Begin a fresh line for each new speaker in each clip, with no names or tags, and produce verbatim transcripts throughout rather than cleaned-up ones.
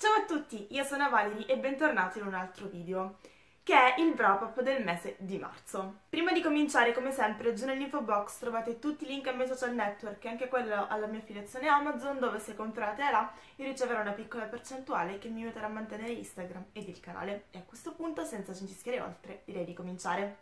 Ciao a tutti, io sono Valerie e bentornati in un altro video, che è il wrap up del mese di marzo. Prima di cominciare, come sempre, giù nell'info box trovate tutti i link ai miei social network e anche quello alla mia affiliazione Amazon, dove se comprate là io riceverò una piccola percentuale che mi aiuterà a mantenere Instagram ed il canale. E a questo punto, senza cincischiare oltre, direi di cominciare.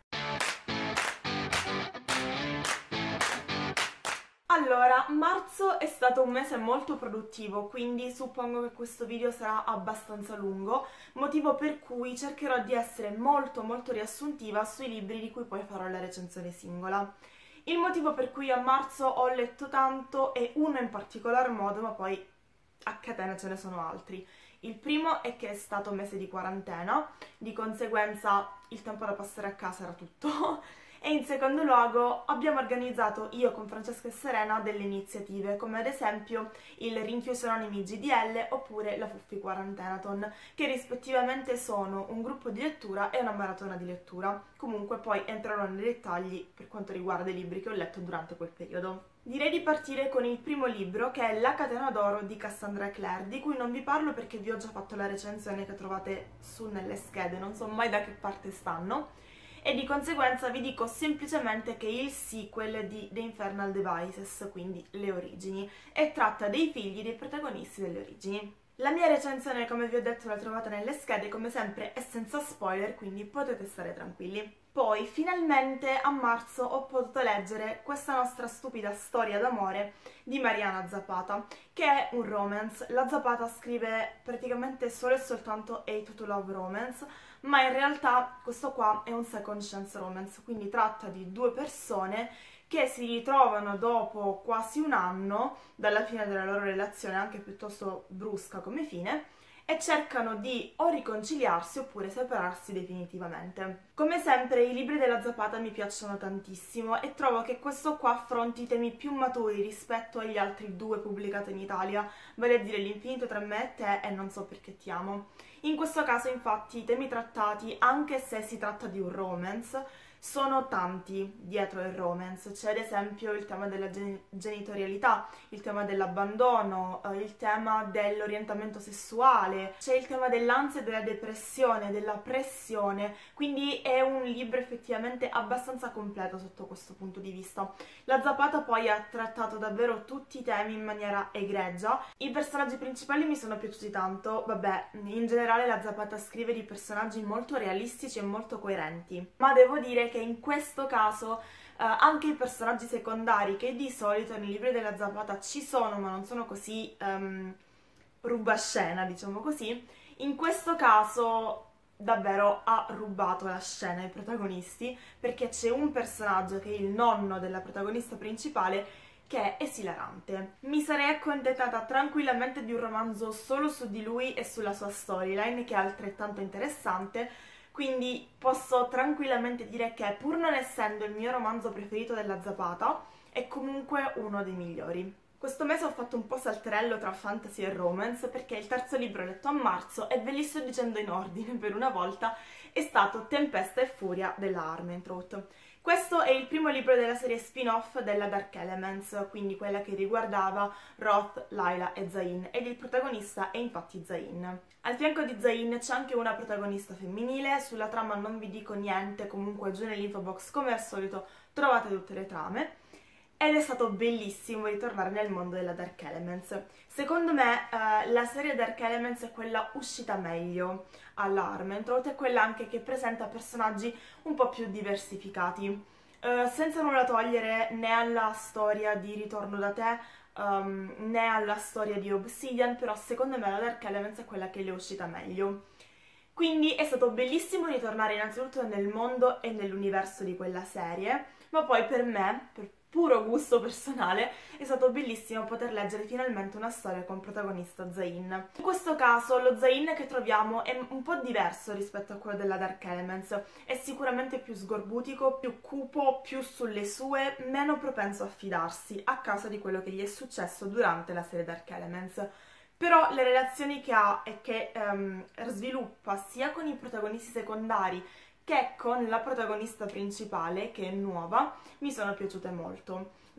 Allora, marzo è stato un mese molto produttivo, quindi suppongo che questo video sarà abbastanza lungo, motivo per cui cercherò di essere molto molto riassuntiva sui libri di cui poi farò la recensione singola. Il motivo per cui a marzo ho letto tanto è uno in particolar modo, ma poi a catena ce ne sono altri. Il primo è che è stato un mese di quarantena, di conseguenza il tempo da passare a casa era tutto. E in secondo luogo abbiamo organizzato io con Francesca e Serena delle iniziative, come ad esempio il Rinchiusi Anonimi G D L oppure la Fuffi Quarantenaton, che rispettivamente sono un gruppo di lettura e una maratona di lettura. Comunque poi entrerò nei dettagli per quanto riguarda i libri che ho letto durante quel periodo. Direi di partire con il primo libro, che è La Catena d'Oro di Cassandra Clare, di cui non vi parlo perché vi ho già fatto la recensione che trovate su nelle schede, non so mai da che parte stanno. E di conseguenza vi dico semplicemente che è il sequel di The Infernal Devices, quindi Le Origini, e tratta dei figli dei protagonisti delle origini. La mia recensione, come vi ho detto, la trovate nelle schede, come sempre è senza spoiler, quindi potete stare tranquilli. Poi, finalmente, a marzo ho potuto leggere questa nostra stupida storia d'amore di Mariana Zapata, che è un romance. La Zapata scrive praticamente solo e soltanto hate to love romance, ma in realtà questo qua è un second chance romance, quindi tratta di due persone che si ritrovano dopo quasi un anno dalla fine della loro relazione, anche piuttosto brusca come fine, e cercano di o riconciliarsi oppure separarsi definitivamente. Come sempre i libri della Zapata mi piacciono tantissimo e trovo che questo qua affronti temi più maturi rispetto agli altri due pubblicati in Italia, vale a dire L'infinito tra me e te e Non so perché ti amo. In questo caso infatti i temi trattati, anche se si tratta di un romance, sono tanti dietro il romance. C'è ad esempio il tema della gen genitorialità, il tema dell'abbandono, eh, il tema dell'orientamento sessuale, c'è il tema dell'ansia e della depressione, della pressione, quindi è un libro effettivamente abbastanza completo sotto questo punto di vista. La Zapata poi ha trattato davvero tutti i temi in maniera egregia. I personaggi principali mi sono piaciuti tanto, vabbè, in generale la Zapata scrive di personaggi molto realistici e molto coerenti, ma devo dire che in questo caso uh, anche i personaggi secondari, che di solito nei libri della Zapata ci sono ma non sono così um, rubascena, diciamo così, in questo caso davvero ha rubato la scena ai protagonisti, perché c'è un personaggio che è il nonno della protagonista principale che è esilarante. Mi sarei accontentata tranquillamente di un romanzo solo su di lui e sulla sua storyline, che è altrettanto interessante, quindi posso tranquillamente dire che, pur non essendo il mio romanzo preferito della Zapata, è comunque uno dei migliori. Questo mese ho fatto un po' salterello tra fantasy e romance, perché il terzo libro letto a marzo, e ve li sto dicendo in ordine per una volta, è stato Tempesta e Furia della Armentrout. Questo è il primo libro della serie spin-off della Dark Elements, quindi quella che riguardava Roth, Layla e Zayn, ed il protagonista è infatti Zayn. Al fianco di Zayn c'è anche una protagonista femminile, sulla trama non vi dico niente, comunque giù nell'info box come al solito trovate tutte le trame. Ed è stato bellissimo ritornare nel mondo della Dark Elements. Secondo me eh, la serie Dark Elements è quella uscita meglio alla Armentrout, è quella anche che presenta personaggi un po' più diversificati, uh, senza nulla togliere né alla storia di Ritorno da te um, né alla storia di Obsidian, però secondo me la Dark Elements è quella che le è uscita meglio. Quindi è stato bellissimo ritornare innanzitutto nel mondo e nell'universo di quella serie, ma poi per me, per puro gusto personale, è stato bellissimo poter leggere finalmente una storia con protagonista Zayn. In questo caso lo Zayn che troviamo è un po' diverso rispetto a quello della Dark Elements, è sicuramente più sgorbutico, più cupo, più sulle sue, meno propenso a fidarsi a causa di quello che gli è successo durante la serie Dark Elements. Però le relazioni che ha e che um, sviluppa sia con i protagonisti secondari che con la protagonista principale, che è nuova, mi sono piaciute molto.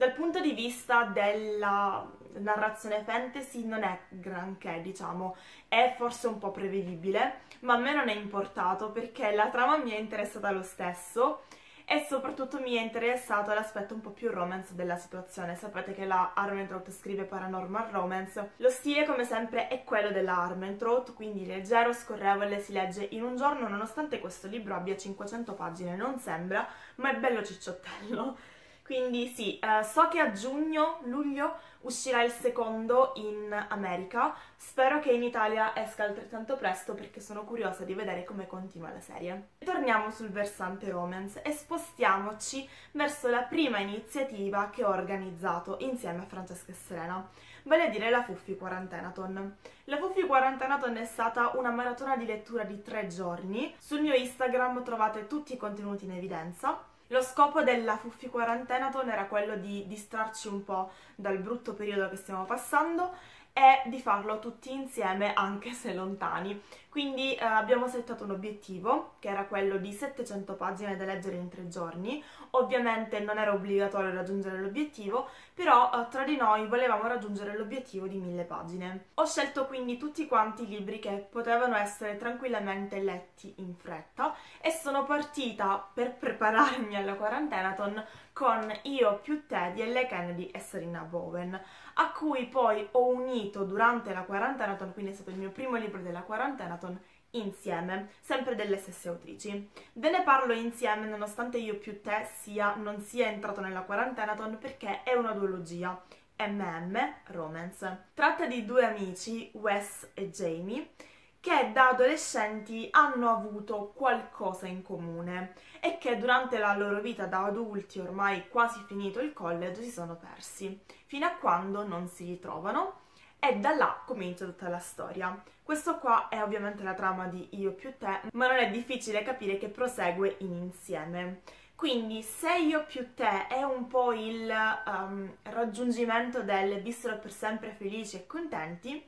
Dal punto di vista della narrazione fantasy non è granché, diciamo, è forse un po' prevedibile, ma a me non è importato perché la trama mi è interessata lo stesso e soprattutto mi è interessato l'aspetto un po' più romance della situazione. Sapete che la Armentrout scrive paranormal romance. Lo stile, come sempre, è quello della Armentrout, quindi leggero, scorrevole, si legge in un giorno, nonostante questo libro abbia cinquecento pagine, non sembra, ma è bello cicciottello. Quindi sì, eh, so che a giugno, luglio, uscirà il secondo in America, spero che in Italia esca altrettanto presto perché sono curiosa di vedere come continua la serie. Torniamo sul versante romance e spostiamoci verso la prima iniziativa che ho organizzato insieme a Francesca e Serena, vale a dire la Fuffi Quarantenaton. La Fuffi Quarantenaton è stata una maratona di lettura di tre giorni, sul mio Instagram trovate tutti i contenuti in evidenza. Lo scopo della Fuffi Quarantenaton era quello di distrarci un po' dal brutto periodo che stiamo passando e di farlo tutti insieme anche se lontani. Quindi eh, abbiamo settato un obiettivo che era quello di settecento pagine da leggere in tre giorni. Ovviamente non era obbligatorio raggiungere l'obiettivo, però eh, tra di noi volevamo raggiungere l'obiettivo di mille pagine. Ho scelto quindi tutti quanti i libri che potevano essere tranquillamente letti in fretta e sono partita per prepararmi alla Quarantenaton con Io più te di Elle Kennedy e Sarina Bowen, a cui poi ho unito durante la Quarantenaton, quindi è stato il mio primo libro della Quarantenaton, insieme, sempre delle stesse autrici. Ve ne parlo insieme nonostante Io più te sia, non sia entrato nella Quarantenaton perché è una duologia, M M Romance. Tratta di due amici, Wes e Jamie, che da adolescenti hanno avuto qualcosa in comune e che durante la loro vita da adulti, ormai quasi finito il college, si sono persi, fino a quando non si ritrovano e da là comincia tutta la storia. Questo qua è ovviamente la trama di Io più te, ma non è difficile capire che prosegue in insieme. Quindi se Io più te è un po' il um, raggiungimento del vissero per sempre felici e contenti,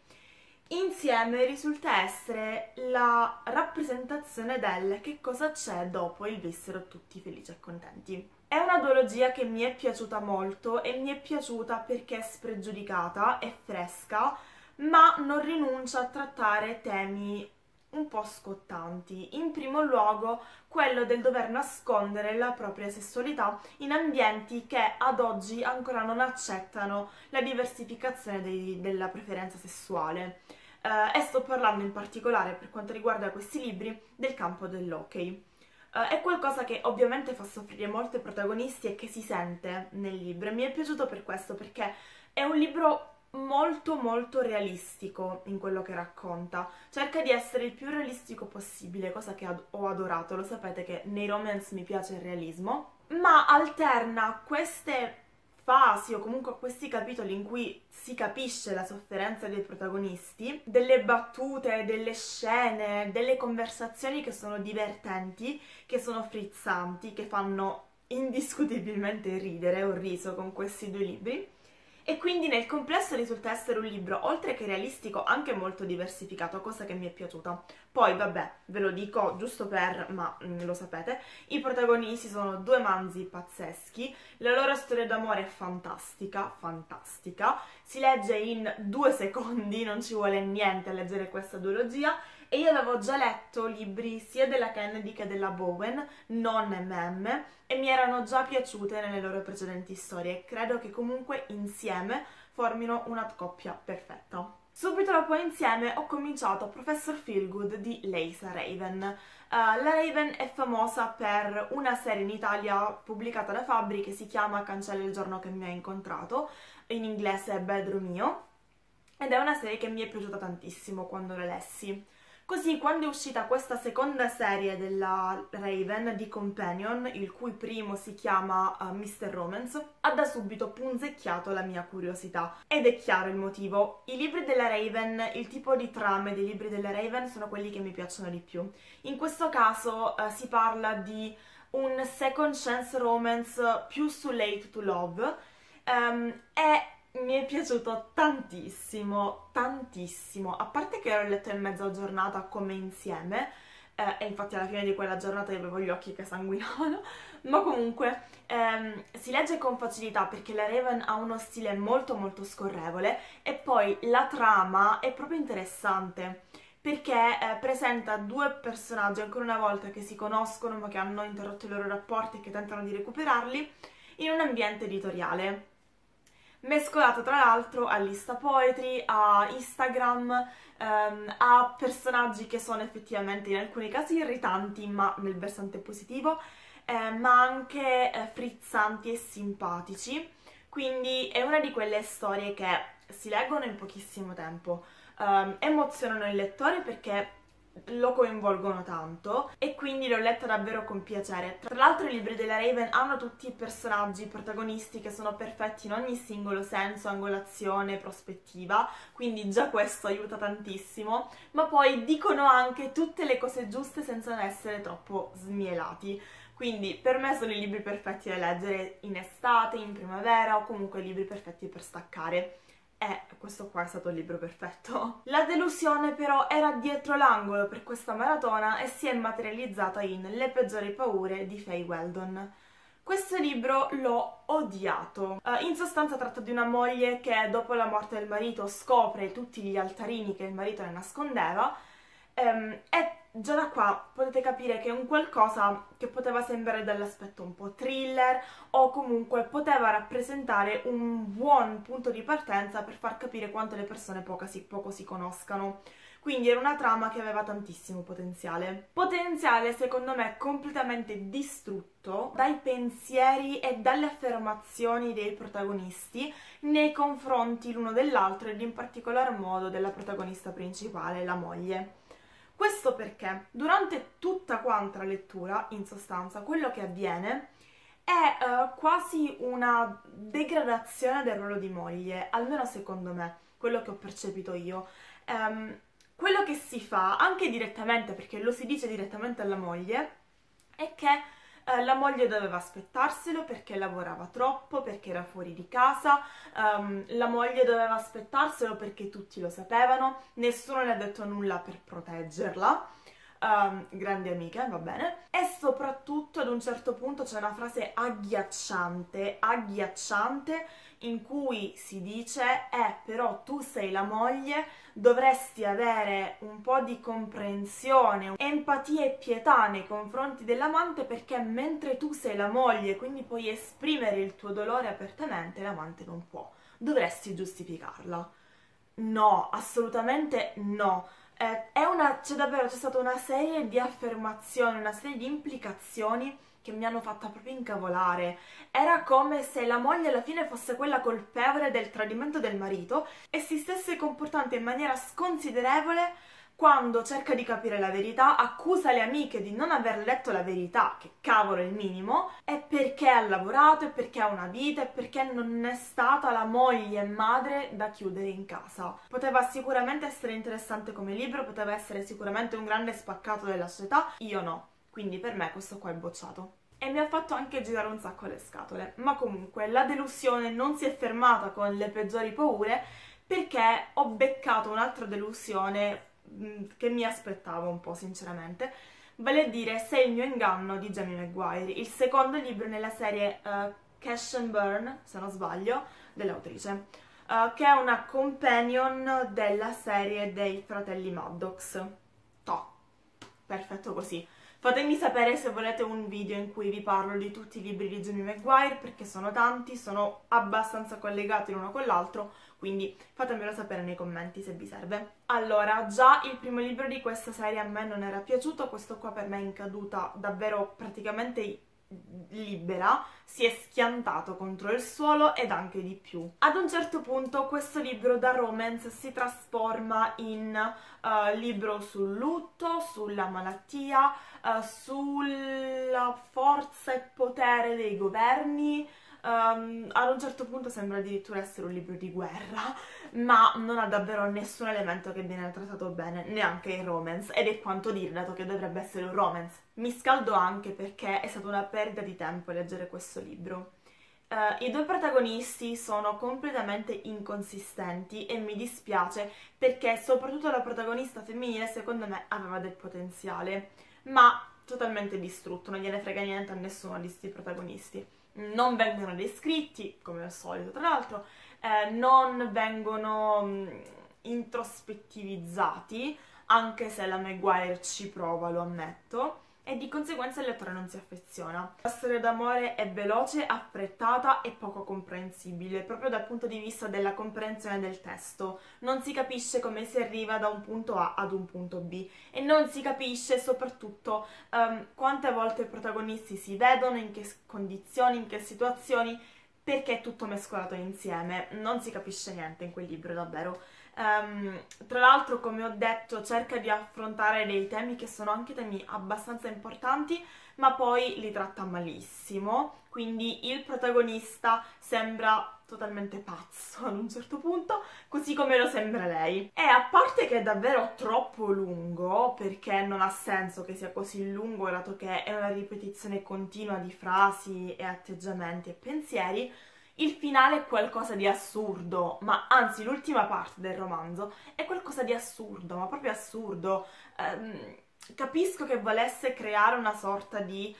insieme risulta essere la rappresentazione del che cosa c'è dopo il vissero tutti felici e contenti. È una duologia che mi è piaciuta molto e mi è piaciuta perché è spregiudicata, è fresca, ma non rinuncia a trattare temi un po' scottanti. In primo luogo quello del dover nascondere la propria sessualità in ambienti che ad oggi ancora non accettano la diversificazione dei, della preferenza sessuale. Uh, e sto parlando in particolare, per quanto riguarda questi libri, del campo dell'hockey. Uh, è qualcosa che ovviamente fa soffrire molti protagonisti e che si sente nel libro. Mi è piaciuto per questo, perché è un libro molto molto realistico in quello che racconta. Cerca di essere il più realistico possibile, cosa che ad- ho adorato. Lo sapete che nei romance mi piace il realismo, ma alterna queste fasi o comunque questi capitoli in cui si capisce la sofferenza dei protagonisti, delle battute, delle scene, delle conversazioni che sono divertenti, che sono frizzanti, che fanno indiscutibilmente ridere. Ho riso con questi due libri. E quindi nel complesso risulta essere un libro, oltre che realistico, anche molto diversificato, cosa che mi è piaciuta. Poi, vabbè, ve lo dico giusto per, ma mm, lo sapete, i protagonisti sono due manzi pazzeschi, la loro storia d'amore è fantastica, fantastica, si legge in due secondi, non ci vuole niente a leggere questa duologia, e io avevo già letto libri sia della Kennedy che della Bowen, non M M, e mi erano già piaciute nelle loro precedenti storie. Credo che comunque insieme formino una coppia perfetta. Subito dopo insieme ho cominciato Professor Feelgood di Leisa Raven. Uh, la Raven è famosa per una serie in Italia pubblicata da Fabbri che si chiama Cancella il giorno che mi ha incontrato, in inglese Bedroom Mio, ed è una serie che mi è piaciuta tantissimo quando la lessi. Così, quando è uscita questa seconda serie della Raven di Companion, il cui primo si chiama uh, mister Romance, ha da subito punzecchiato la mia curiosità. Ed è chiaro il motivo. I libri della Raven, il tipo di trame dei libri della Raven sono quelli che mi piacciono di più. In questo caso uh, si parla di un second chance romance più su Late to Love, um, e mi è piaciuto tantissimo, tantissimo, a parte che l'ho letto in mezza giornata come insieme, eh, e infatti alla fine di quella giornata io avevo gli occhi che sanguinavano, ma comunque ehm, si legge con facilità perché la Raven ha uno stile molto molto scorrevole e poi la trama è proprio interessante perché eh, presenta due personaggi ancora una volta che si conoscono ma che hanno interrotto i loro rapporti e che tentano di recuperarli in un ambiente editoriale, mescolato tra l'altro all'Insta Poetry, a Instagram, ehm, a personaggi che sono effettivamente in alcuni casi irritanti ma nel versante positivo, eh, ma anche eh, frizzanti e simpatici, quindi è una di quelle storie che si leggono in pochissimo tempo, ehm, emozionano il lettore perché lo coinvolgono tanto e quindi l'ho letta davvero con piacere. Tra l'altro i libri della Raven hanno tutti i personaggi protagonisti che sono perfetti in ogni singolo senso, angolazione, prospettiva, quindi già questo aiuta tantissimo, ma poi dicono anche tutte le cose giuste senza essere troppo smielati. Quindi per me sono i libri perfetti da leggere in estate, in primavera o comunque i libri perfetti per staccare. E questo qua è stato il libro perfetto. La delusione però era dietro l'angolo per questa maratona e si è materializzata in Le peggiori paure di Fay Weldon. Questo libro l'ho odiato. Uh, in sostanza tratta di una moglie che dopo la morte del marito scopre tutti gli altarini che il marito le nascondeva um, e già da qua potete capire che è un qualcosa che poteva sembrare dall'aspetto un po' thriller o comunque poteva rappresentare un buon punto di partenza per far capire quanto le persone poco si, poco si conoscano. Quindi era una trama che aveva tantissimo potenziale. Potenziale secondo me completamente distrutto dai pensieri e dalle affermazioni dei protagonisti nei confronti l'uno dell'altro ed in particolar modo della protagonista principale, la moglie. Questo perché durante tutta quanta la lettura, in sostanza, quello che avviene è uh, quasi una degradazione del ruolo di moglie, almeno secondo me, quello che ho percepito io. Um, quello che si fa, anche direttamente, perché lo si dice direttamente alla moglie, è che Uh, la moglie doveva aspettarselo perché lavorava troppo, perché era fuori di casa, um, la moglie doveva aspettarselo perché tutti lo sapevano, nessuno le ha detto nulla per proteggerla, um, grandi amiche, va bene, e soprattutto ad un certo punto c'è una frase agghiacciante, agghiacciante, in cui si dice eh però tu sei la moglie, dovresti avere un po' di comprensione, empatia e pietà nei confronti dell'amante perché mentre tu sei la moglie, quindi puoi esprimere il tuo dolore apertamente, l'amante non può. Dovresti giustificarla. No, assolutamente no. Eh, è una, c'è davvero, c'è stata una serie di affermazioni, una serie di implicazioni che mi hanno fatta proprio incavolare. Era come se la moglie alla fine fosse quella colpevole del tradimento del marito e si stesse comportando in maniera sconsiderevole quando cerca di capire la verità, accusa le amiche di non aver letto la verità, che cavolo è il minimo, e perché ha lavorato, e perché ha una vita, e perché non è stata la moglie e madre da chiudere in casa. Poteva sicuramente essere interessante come libro, poteva essere sicuramente un grande spaccato della società, io no. Quindi per me questo qua è bocciato. E mi ha fatto anche girare un sacco le scatole. Ma comunque la delusione non si è fermata con Le peggiori paure perché ho beccato un'altra delusione mh, che mi aspettavo un po' sinceramente. Vale a dire Sei il mio inganno di Jamie Maguire, il secondo libro nella serie uh, Cash and Burn, se non sbaglio, dell'autrice, uh, che è una companion della serie dei fratelli Maddox. Toh, perfetto così. Fatemi sapere se volete un video in cui vi parlo di tutti i libri di Jamie Maguire, perché sono tanti, sono abbastanza collegati l'uno con l'altro, quindi fatemelo sapere nei commenti se vi serve. Allora, già il primo libro di questa serie a me non era piaciuto, questo qua per me è in caduta davvero praticamente libera, si è schiantato contro il suolo ed anche di più. Ad un certo punto questo libro da romance si trasforma in uh, libro sul lutto, sulla malattia, uh, sulla forza e potere dei governi. Um, ad un certo punto sembra addirittura essere un libro di guerra, ma non ha davvero nessun elemento che viene trattato bene, neanche il romance, ed è quanto dire dato che dovrebbe essere un romance. Mi scaldo anche perché è stata una perdita di tempo leggere questo libro. Uh, I due protagonisti sono completamente inconsistenti e mi dispiace perché soprattutto la protagonista femminile secondo me aveva del potenziale, ma totalmente distrutto, non gliene frega niente a nessuno di questi protagonisti. Non vengono descritti, come al solito tra l'altro, eh, non vengono mh, introspettivizzati, anche se la Maguire ci prova, lo ammetto, e di conseguenza il lettore non si affeziona. La storia d'amore è veloce, affrettata e poco comprensibile, proprio dal punto di vista della comprensione del testo. Non si capisce come si arriva da un punto A ad un punto B e non si capisce soprattutto um, quante volte i protagonisti si vedono, in che condizioni, in che situazioni, perché è tutto mescolato insieme. Non si capisce niente in quel libro, davvero. Um, tra l'altro, come ho detto, cerca di affrontare dei temi che sono anche temi abbastanza importanti, ma poi li tratta malissimo, quindi il protagonista sembra totalmente pazzo ad un certo punto, così come lo sembra lei. E a parte che è davvero troppo lungo, perché non ha senso che sia così lungo, dato che è una ripetizione continua di frasi e atteggiamenti e pensieri, il finale è qualcosa di assurdo, ma anzi l'ultima parte del romanzo è qualcosa di assurdo, ma proprio assurdo. Ehm, capisco che volesse creare una sorta di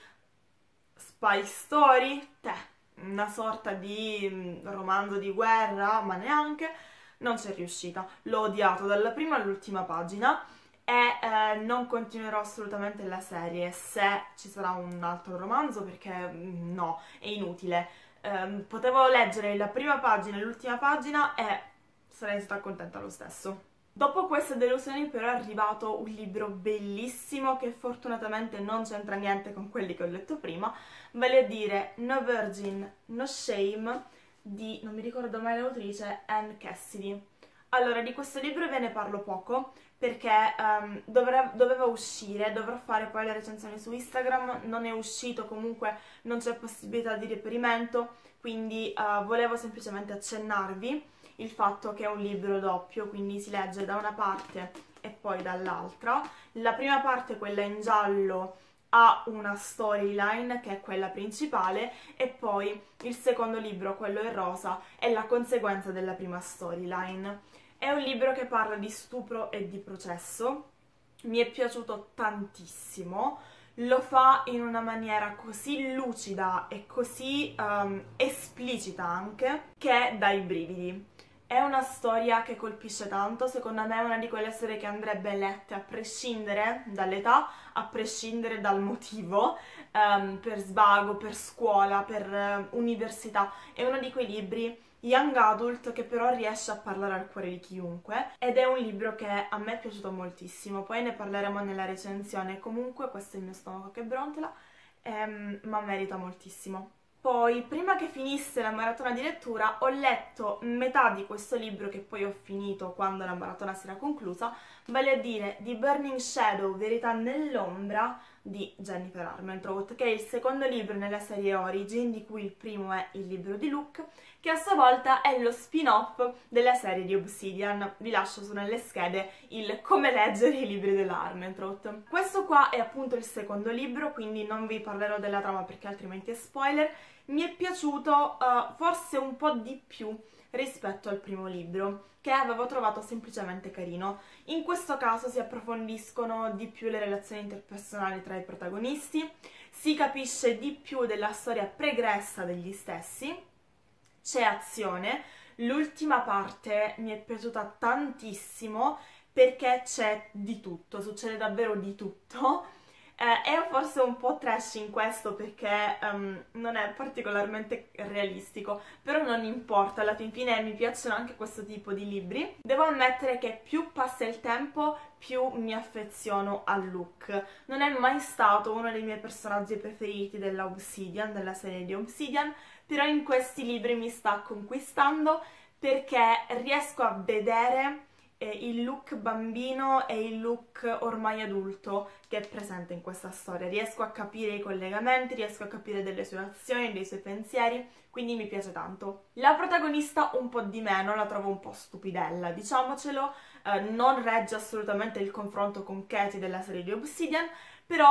spy story, te, una sorta di mm, romanzo di guerra, ma neanche, non c'è riuscita. L'ho odiato dalla prima all'ultima pagina e eh, non continuerò assolutamente la serie se ci sarà un altro romanzo, perché mm, no, è inutile. Um, potevo leggere la prima pagina e l'ultima pagina e sarei stata contenta lo stesso. Dopo queste delusioni però è arrivato un libro bellissimo che fortunatamente non c'entra niente con quelli che ho letto prima, vale a dire No Virgin, No Shame di, non mi ricordo mai l'autrice, Anne Cassidy. Allora, di questo libro ve ne parlo poco perché um, dovre- doveva uscire, dovrò fare poi la recensione su Instagram, non è uscito, comunque non c'è possibilità di reperimento, quindi uh, volevo semplicemente accennarvi il fatto che è un libro doppio, quindi si legge da una parte e poi dall'altra. La prima parte, quella in giallo, ha una storyline che è quella principale e poi il secondo libro, quello in rosa, è la conseguenza della prima storyline. È un libro che parla di stupro e di processo, mi è piaciuto tantissimo, lo fa in una maniera così lucida e così um, esplicita anche, che dà i brividi. È una storia che colpisce tanto, secondo me è una di quelle storie che andrebbe lette a prescindere dall'età, a prescindere dal motivo, um, per svago, per scuola, per uh, università. È uno di quei libri young adult che però riesce a parlare al cuore di chiunque ed è un libro che a me è piaciuto moltissimo, poi ne parleremo nella recensione. Comunque questo è il mio stomaco che brontola, ehm, ma merita moltissimo. Poi, prima che finisse la maratona di lettura, ho letto metà di questo libro che poi ho finito quando la maratona si era conclusa, vale a dire The Burning Shadow, Verità nell'ombra di Jennifer Armentrout, che è il secondo libro nella serie Origin, di cui il primo è il libro di Luke, che a sua volta è lo spin-off della serie di Obsidian. Vi lascio su nelle schede il come leggere i libri della Armentrout. Questo qua è appunto il secondo libro, quindi non vi parlerò della trama perché altrimenti è spoiler. Mi è piaciuto uh, forse un po' di più rispetto al primo libro, che avevo trovato semplicemente carino. In questo caso si approfondiscono di più le relazioni interpersonali tra i protagonisti, si capisce di più della storia pregressa degli stessi, c'è azione. L'ultima parte mi è piaciuta tantissimo perché c'è di tutto, succede davvero di tutto. Eh, è forse un po' trash in questo perché um, non è particolarmente realistico, però non importa, alla fin fine mi piacciono anche questo tipo di libri. Devo ammettere che più passa il tempo, più mi affeziono a Luke. Non è mai stato uno dei miei personaggi preferiti della Obsidian, della serie di Obsidian, però in questi libri mi sta conquistando perché riesco a vedere il look bambino e il look ormai adulto che è presente in questa storia. Riesco a capire i collegamenti, riesco a capire delle sue azioni, dei suoi pensieri, quindi mi piace tanto. La protagonista un po' di meno, la trovo un po' stupidella, diciamocelo, eh, non regge assolutamente il confronto con Katie della serie di Obsidian, però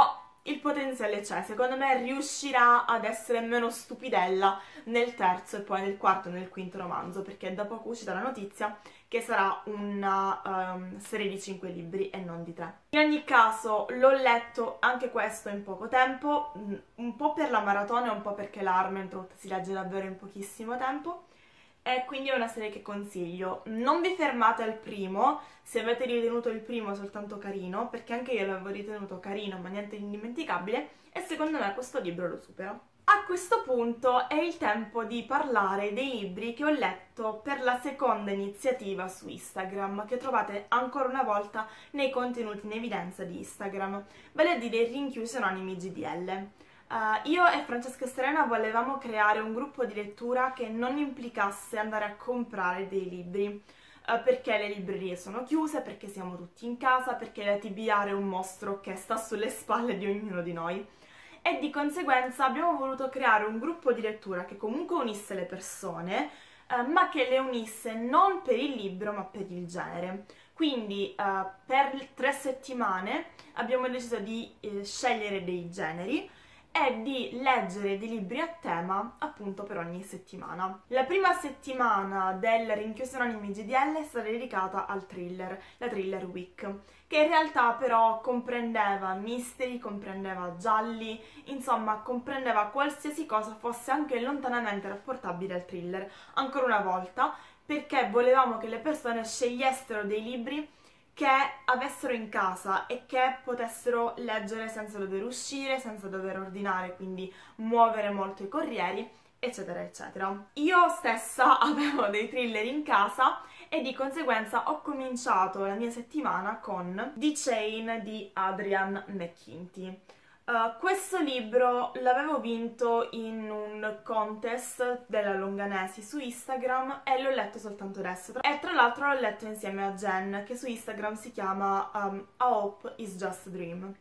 il potenziale c'è, secondo me riuscirà ad essere meno stupidella nel terzo e poi nel quarto e nel quinto romanzo, perché da poco uscita la notizia che sarà una um, serie di cinque libri e non di tre. In ogni caso l'ho letto anche questo in poco tempo, un po' per la maratona e un po' perché l'Harmentrout si legge davvero in pochissimo tempo, e quindi è una serie che consiglio. Non vi fermate al primo, se avete ritenuto il primo soltanto carino, perché anche io l'avevo ritenuto carino ma niente di indimenticabile, e secondo me questo libro lo supera. A questo punto è il tempo di parlare dei libri che ho letto per la seconda iniziativa su Instagram, che trovate ancora una volta nei contenuti in evidenza di Instagram, vale a dire Rinchiusi Anonimi G D L. Uh, io e Francesca e Serena volevamo creare un gruppo di lettura che non implicasse andare a comprare dei libri, uh, perché le librerie sono chiuse, perché siamo tutti in casa, perché la T B R è un mostro che sta sulle spalle di ognuno di noi. E di conseguenza abbiamo voluto creare un gruppo di lettura che comunque unisse le persone, uh, ma che le unisse non per il libro ma per il genere. Quindi uh, per tre settimane abbiamo deciso di eh, scegliere dei generi e di leggere dei libri a tema appunto per ogni settimana. La prima settimana del Rinchiusi Anonimi G D L è stata dedicata al thriller, la Thriller Week, che in realtà però comprendeva misteri, comprendeva gialli, insomma comprendeva qualsiasi cosa fosse anche lontanamente rapportabile al thriller, ancora una volta, perché volevamo che le persone scegliessero dei libri che avessero in casa e che potessero leggere senza dover uscire, senza dover ordinare, quindi muovere molto i corrieri, eccetera eccetera. Io stessa avevo dei thriller in casa e di conseguenza ho cominciato la mia settimana con The Chain di Adrian McKinty. Uh, questo libro l'avevo vinto in un contest della Longanesi su Instagram e l'ho letto soltanto adesso. E tra l'altro l'ho letto insieme a Jen, che su Instagram si chiama um, A Hope is Just a Dream.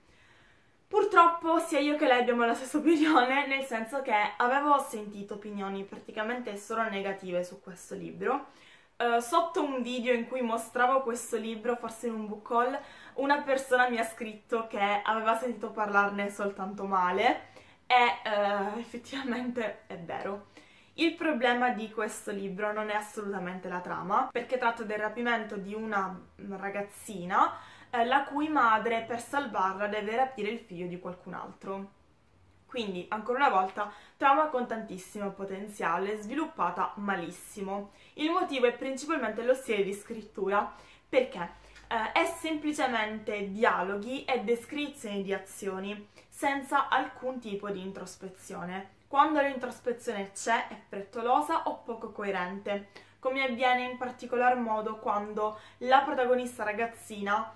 Purtroppo sia io che lei abbiamo la stessa opinione, nel senso che avevo sentito opinioni praticamente solo negative su questo libro. Uh, sotto un video in cui mostravo questo libro, forse in un book haul, una persona mi ha scritto che aveva sentito parlarne soltanto male e uh, effettivamente è vero. Il problema di questo libro non è assolutamente la trama, perché tratta del rapimento di una ragazzina eh, la cui madre per salvarla deve rapire il figlio di qualcun altro. Quindi, ancora una volta, trama con tantissimo potenziale, sviluppata malissimo. Il motivo è principalmente lo stile di scrittura, perché eh, è semplicemente dialoghi e descrizioni di azioni, senza alcun tipo di introspezione. Quando l'introspezione c'è, è frettolosa o poco coerente, come avviene in particolar modo quando la protagonista ragazzina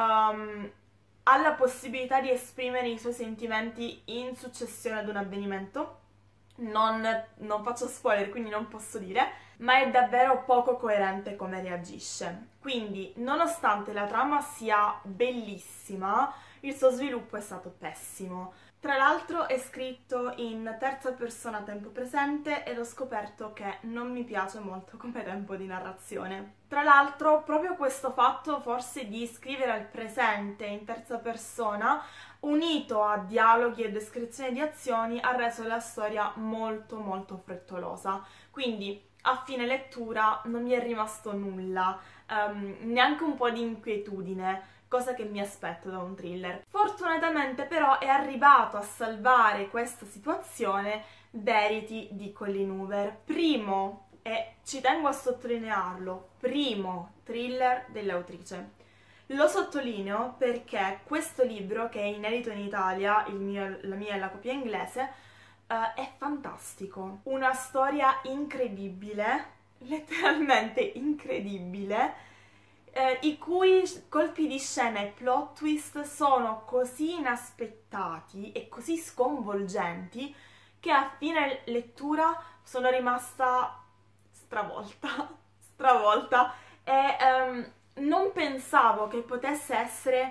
um, ha la possibilità di esprimere i suoi sentimenti in successione ad un avvenimento. Non, non faccio spoiler, quindi non posso dire, ma è davvero poco coerente come reagisce. Quindi, nonostante la trama sia bellissima, il suo sviluppo è stato pessimo. Tra l'altro è scritto in terza persona a tempo presente ed ho scoperto che non mi piace molto come tempo di narrazione. Tra l'altro proprio questo fatto forse di scrivere al presente in terza persona, unito a dialoghi e descrizioni di azioni, ha reso la storia molto molto frettolosa. Quindi a fine lettura non mi è rimasto nulla, um, neanche un po' di inquietudine, cosa che mi aspetto da un thriller. Fortunatamente però è arrivato a salvare questa situazione Verity di Colleen Hoover, primo, e ci tengo a sottolinearlo, primo thriller dell'autrice. Lo sottolineo perché questo libro, che è inedito in Italia, il mio, la mia è la copia inglese, uh, è fantastico. Una storia incredibile, letteralmente incredibile, Eh, i cui colpi di scena e plot twist sono così inaspettati e così sconvolgenti che a fine lettura sono rimasta stravolta, stravolta e um, non pensavo che potesse essere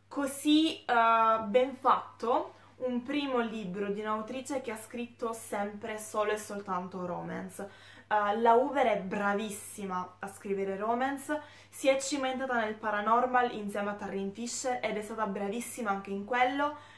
così uh, ben fatto un primo libro di un'autrice che ha scritto sempre solo e soltanto romance. Uh, la Hoover è bravissima a scrivere romance, si è cimentata nel paranormal insieme a Tarryn Fisher ed è stata bravissima anche in quello,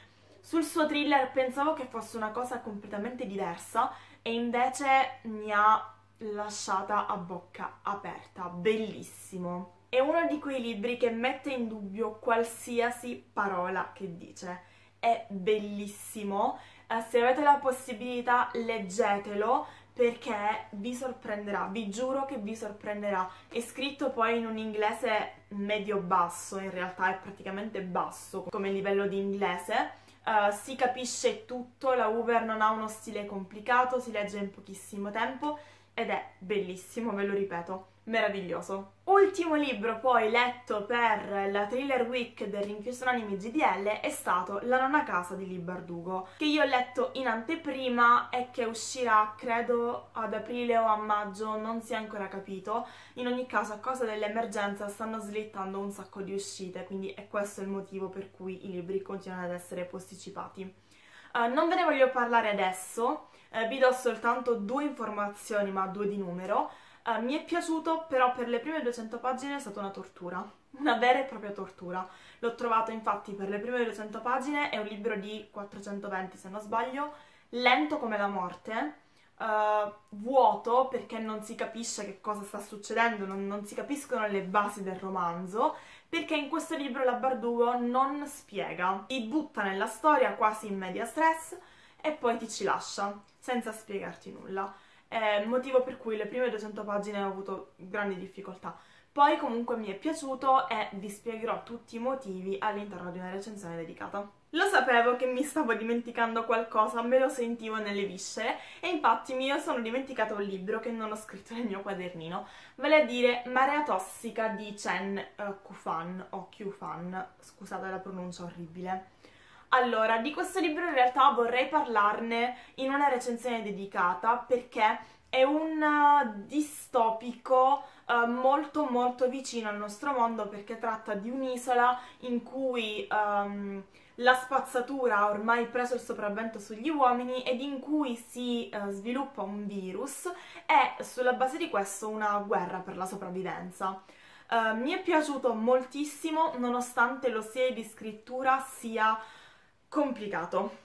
Sul suo thriller pensavo che fosse una cosa completamente diversa e invece mi ha lasciata a bocca aperta, bellissimo. È uno di quei libri che mette in dubbio qualsiasi parola che dice, è bellissimo, eh, se avete la possibilità leggetelo perché vi sorprenderà, vi giuro che vi sorprenderà. È scritto poi in un inglese medio-basso, in realtà è praticamente basso come livello di inglese. Uh, si capisce tutto, la Hoover non ha uno stile complicato, si legge in pochissimo tempo ed è bellissimo, ve lo ripeto, meraviglioso. Ultimo libro poi letto per la Thriller Week del Rinchiuso Unanime G D L è stato La nona casa di Leigh Bardugo, che io ho letto in anteprima e che uscirà credo ad aprile o a maggio, non si è ancora capito. In ogni caso a causa dell'emergenza stanno slittando un sacco di uscite, quindi è questo il motivo per cui i libri continuano ad essere posticipati. Uh, non ve ne voglio parlare adesso, uh, vi do soltanto due informazioni, ma due di numero. Uh, mi è piaciuto, però per le prime duecento pagine è stata una tortura, una vera e propria tortura. L'ho trovato infatti per le prime duecento pagine, è un libro di quattrocentoventi se non sbaglio, lento come la morte, uh, vuoto perché non si capisce che cosa sta succedendo, non, non si capiscono le basi del romanzo, perché in questo libro la Bardugo non spiega, ti butta nella storia quasi in media stress e poi ti ci lascia, senza spiegarti nulla. Eh, motivo per cui le prime duecento pagine ho avuto grandi difficoltà. Poi comunque mi è piaciuto e vi spiegherò tutti i motivi all'interno di una recensione dedicata. Lo sapevo che mi stavo dimenticando qualcosa, me lo sentivo nelle viscere e infatti mi sono dimenticata un libro che non ho scritto nel mio quadernino, vale a dire Marea Tossica di Chen uh, Kufan o Kufan, scusate la pronuncia orribile. Allora, di questo libro in realtà vorrei parlarne in una recensione dedicata perché è un uh, distopico uh, molto molto vicino al nostro mondo, perché tratta di un'isola in cui um, la spazzatura ha ormai preso il sopravvento sugli uomini ed in cui si uh, sviluppa un virus e sulla base di questo una guerra per la sopravvivenza. Uh, mi è piaciuto moltissimo nonostante lo stile di scrittura sia complicato.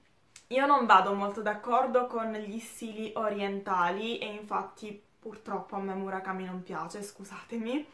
Io non vado molto d'accordo con gli stili orientali e infatti purtroppo a me Murakami non piace, scusatemi.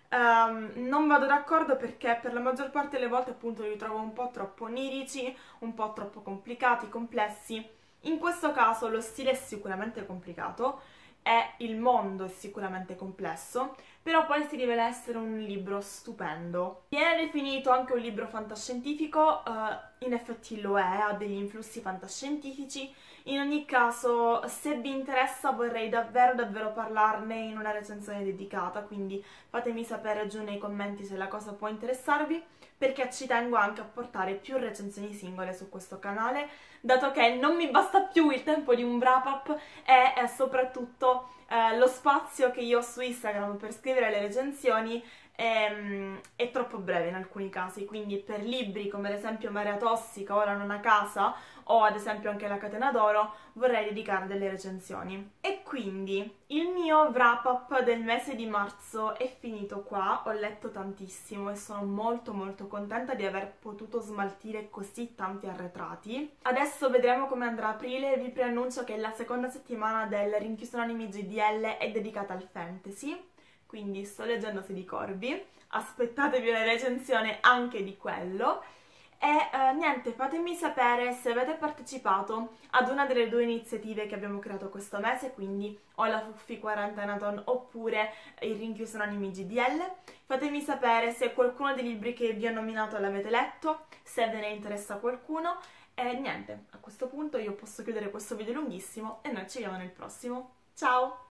Um, non vado d'accordo perché per la maggior parte delle volte appunto li trovo un po' troppo onirici, un po' troppo complicati, complessi. In questo caso lo stile è sicuramente complicato e il mondo è sicuramente complesso, però poi si rivela essere un libro stupendo. Viene definito anche un libro fantascientifico, uh, in effetti lo è, ha degli influssi fantascientifici. In ogni caso, se vi interessa vorrei davvero davvero parlarne in una recensione dedicata, quindi fatemi sapere giù nei commenti se la cosa può interessarvi, perché ci tengo anche a portare più recensioni singole su questo canale, dato che non mi basta più il tempo di un wrap-up e, e soprattutto eh, lo spazio che io ho su Instagram per scrivere le recensioni è, è troppo breve in alcuni casi, quindi per libri come ad esempio Marea Tossica o La nona casa o ad esempio anche La catena d'oro vorrei dedicare delle recensioni. E quindi il mio wrap-up del mese di marzo è finito qua, ho letto tantissimo e sono molto molto contenta di aver potuto smaltire così tanti arretrati. Adesso vedremo come andrà aprile, vi preannuncio che la seconda settimana del Rinchiuso Unanime G D L è dedicata al fantasy, quindi sto leggendo Sedi Corvi, aspettatevi una recensione anche di quello. E eh, niente, fatemi sapere se avete partecipato ad una delle due iniziative che abbiamo creato questo mese, quindi o la Fuffi Quarantenaton oppure il Rinchiuso Unanime G D L. Fatemi sapere se qualcuno dei libri che vi ho nominato l'avete letto, se ve ne interessa qualcuno. E niente, a questo punto io posso chiudere questo video lunghissimo e noi ci vediamo nel prossimo. Ciao!